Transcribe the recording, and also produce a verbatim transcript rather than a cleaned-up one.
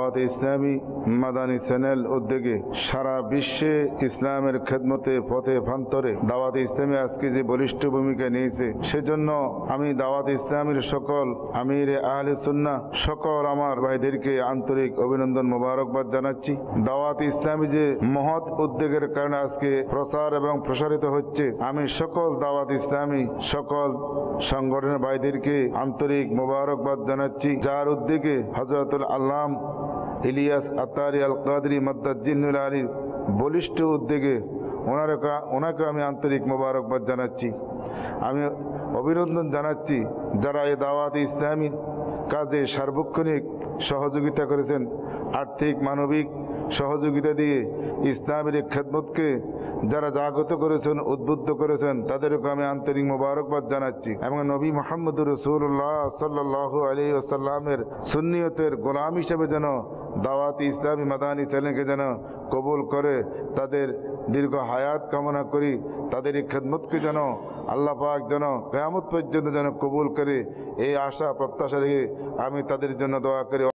দাওয়াত ইসলামী মাদানী চ্যানেল উদ্যোগে সারা বিশ্বে ইসলামের খেদমতে পথে প্রান্তরে দাওয়াত ইসলামী আজকে যে বলিষ্ঠ ভূমিকা নিয়েছে, সেজন্য আমি দাওয়াত ইসলামীর সকল আমির আহলে সুন্নাহ সকল আমার ভাইদেরকে আন্তরিক অভিনন্দন মোবারকবাদ জানাচ্ছি। দাওয়াত ইসলামী যে মহৎ উদ্যোগের কারণে আজকে প্রচার এবং প্রসারিত হচ্ছে, আমি সকল দাওয়াত ইসলামী সকল সংগঠনের ভাইদেরকে আন্তরিক মোবারকবাদ জানাচ্ছি, যার উদ্যোগে হযরতুল আল্লাম ইলিয়াস আতারি আল কাদরি মাদ্দাজিল্লুল আলীর বলিষ্ঠ উদ্যোগে ওনার ওনাকে আমি আন্তরিক মোবারকবাদ জানাচ্ছি। আমি অভিনন্দন জানাচ্ছি যারা এই দাওয়াত ইসলামী কাজে সার্বক্ষণিক সহযোগিতা করেছেন, আর্থিক মানবিক সহযোগিতা দিয়ে ইসলামের খেদমতকে যারা জাগ্রত করেছেন, উদ্বুদ্ধ করেছেন, তাদেরকে আমি আন্তরিক মোবারকবাদ জানাচ্ছি এবং নবী মুহাম্মদুর রাসূলুল্লাহ সাল্লাল্লাহু আলাইহি ওয়াসাল্লামের সুন্নিয়তের গোলাম হিসেবে যেন দাওয়াত ইসলামী মাদানী চ্যানেলকে যেন কবুল করে তাদের দীর্ঘ হায়াত কামনা করি। তাদের এই খেদমতকে যেন আল্লাহ পাক যেন কিয়ামত পর্যন্ত যেন কবুল করে, এই আশা প্রত্যাশা রেখে আমি তাদের জন্য দোয়া করি।